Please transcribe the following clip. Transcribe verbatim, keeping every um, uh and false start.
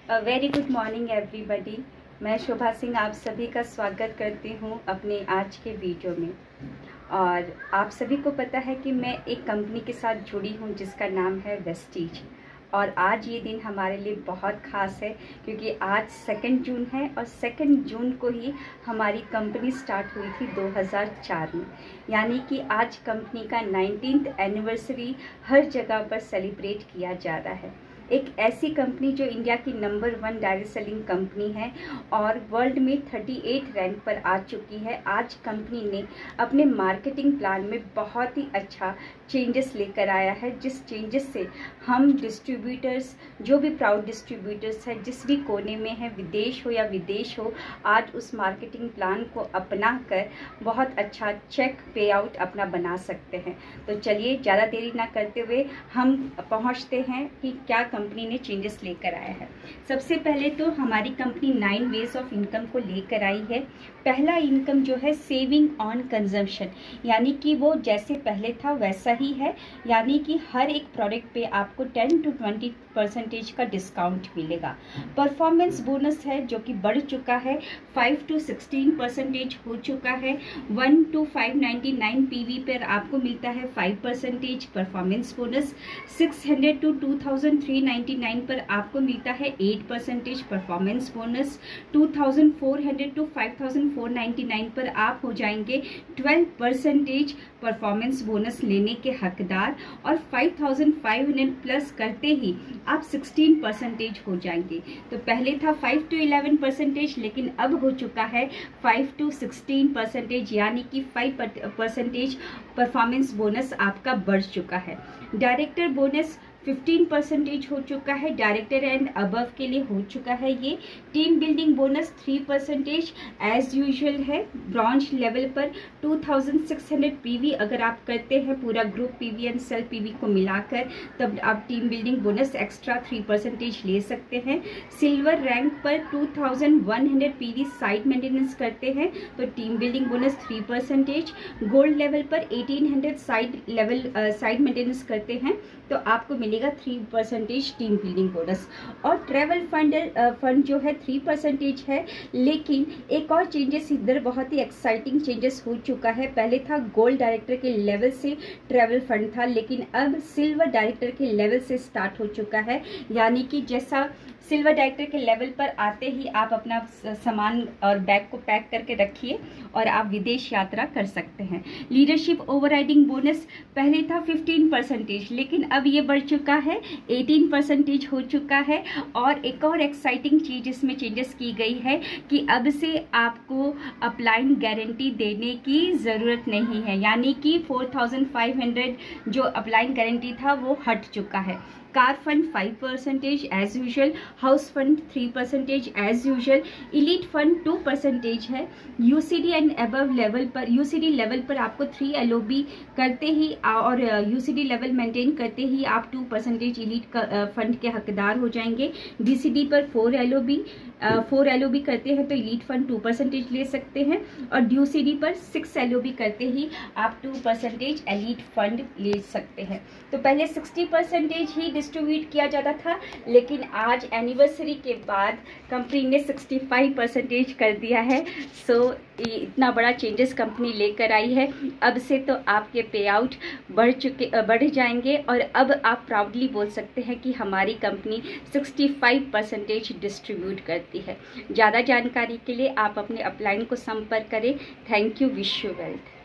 Very good morning everybody. मैं शोभा सिंह आप सभी का स्वागत करती हूँ अपने आज के वीडियो में। और आप सभी को पता है कि मैं एक कंपनी के साथ जुड़ी हूँ जिसका नाम है वेस्टीज। और आज ये दिन हमारे लिए बहुत ख़ास है क्योंकि आज सेकंड जून है और सेकंड जून को ही हमारी कंपनी स्टार्ट हुई थी दो हज़ार चार में। यानी कि आज कंपनी का नाइनटीन्थ एनिवर्सरी हर जगह पर सेलिब्रेट किया जा रहा है। एक ऐसी कंपनी जो इंडिया की number one direct selling company है और वर्ल्ड में अड़तीस रैंक पर आ चुकी है। आज कंपनी ने अपने मार्केटिंग प्लान में बहुत ही अच्छा चेंजेस लेकर आया है, जिस चेंजेस से हम डिस्ट्रीब्यूटर्स, जो भी प्राउड डिस्ट्रीब्यूटर्स है, जिस भी कोने में है, विदेश हो या विदेश हो, आज उस मार्केटिंग प्लान को अपना कर बहुत अच्छा चेक पे आउट अपना बना सकते हैं। तो चलिए ज़्यादा देरी ना करते हुए हम पहुंचते हैं कि क्या कंपनी ने चेंजेस लेकर आया है। सबसे पहले तो हमारी company nine ways of income को लेकर आई है। पहला इनकम जो है सेविंग ऑन कंजम्पशन, यानी कि वो जैसे पहले था वैसा ही है, यानी कि हर एक प्रोडक्ट पे आपको टेन टू ट्वेंटी परसेंटेज का डिस्काउंट मिलेगा। परफॉर्मेंस बोनस है जो कि बढ़ चुका है, फाइव टू सिक्सटीन परसेंटेज हो चुका है। One to five ninety nine PV पर आपको मिलता है five percentage performance bonus. Six hundred to two thousand three ninety nine पर आपको मिलता है eight percentage performance bonus. Two thousand four hundred to five thousand four ninety nine पर आप हो जाएंगे ट्वेल्व परसेंटेज परफॉर्मेंस बोनस लेने के हकदार। और five thousand five hundred plus करते ही आप सिक्सटीन परसेंटेज हो जाएंगे। तो पहले था फाइव टू इलेवन परसेंटेज, लेकिन अब हो चुका है फाइव टू सिक्सटीन परसेंटेज, यानी कि फाइव परसेंटेज परफॉर्मेंस बोनस आपका बढ़ चुका है। डायरेक्टर बोनस फिफ्टीन परसेंटेज हो चुका है, डायरेक्टर एंड अबव के लिए हो चुका है ये। Team building bonus three percentage as usual है। ब्रॉन्ज लेवल पर two thousand six hundred PV अगर आप करते हैं पूरा group PV and sale PV को मिलाकर, तब आप team building bonus extra three percentage ले सकते हैं। सिल्वर रैंक पर two thousand one hundred PV site maintenance करते हैं तो team building bonus three percentage. Gold level पर eighteen hundred site level site maintenance करते हैं तो आपको मिलेगा three percentage team building bonus. और ट्रैवल फंड फंड जो है थ्री परसेंटेज है, लेकिन एक और चेंजेस इधर बहुत ही एक्साइटिंग चेंजेस हो चुका है। पहले था गोल्ड डायरेक्टर के लेवल से ट्रैवल फंड था, लेकिन अब सिल्वर डायरेक्टर के लेवल से स्टार्ट हो चुका है। यानी कि जैसा सिल्वर डायरेक्टर के लेवल पर आते ही आप अपना सामान और बैग को पैक करके रखिए और आप विदेश यात्रा कर सकते हैं। लीडरशिप ओवरराइडिंग बोनस पहले था फिफ्टीन परसेंटेज, लेकिन अब ये बढ़ चुका है एटीन परसेंटेज हो चुका है। और एक और एक्साइटिंग चीज़ इसमें चेंजेस की गई है कि अब से आपको अपलाइन गारंटी देने की ज़रूरत नहीं है, यानी कि फोर थाउजेंड फाइव हंड्रेड जो अपलाइन गारंटी था वो हट चुका है। Car fund five percentage as usual, house fund three percentage as usual, elite fund two percentage है। यूसीडी एंड अबव लेवल पर, यूसीडी लेवल पर आपको थ्री एलओबी करते ही और यूसीडी लेवल मेंटेन करते ही आप टू परसेंटेज इलीट फंड के हकदार हो जाएंगे। डीसीडी पर फोर एलओबी फोर एलओबी करते हैं तो इलीट फंड टू परसेंटेज ले सकते हैं। और ड्यूसीडी पर सिक्स एलओबी करते ही आप टू परसेंटेज एलीट फंड ले सकते हैं। तो पहले सिक्सटी परसेंटेज ही डिस्ट्रीब्यूट किया जाता था, लेकिन आज एनिवर्सरी के बाद कंपनी ने सिक्सटी फाइव परसेंटेज कर दिया है। सो इतना बड़ा चेंजेस कंपनी लेकर आई है। अब से तो आपके पे आउट बढ़ चुके बढ़ जाएंगे और अब आप प्राउडली बोल सकते हैं कि हमारी company sixty five percentage distribute करती है। ज़्यादा जानकारी के लिए आप अपने अपलाइन को संपर्क करें। Thank you, wish you wealth.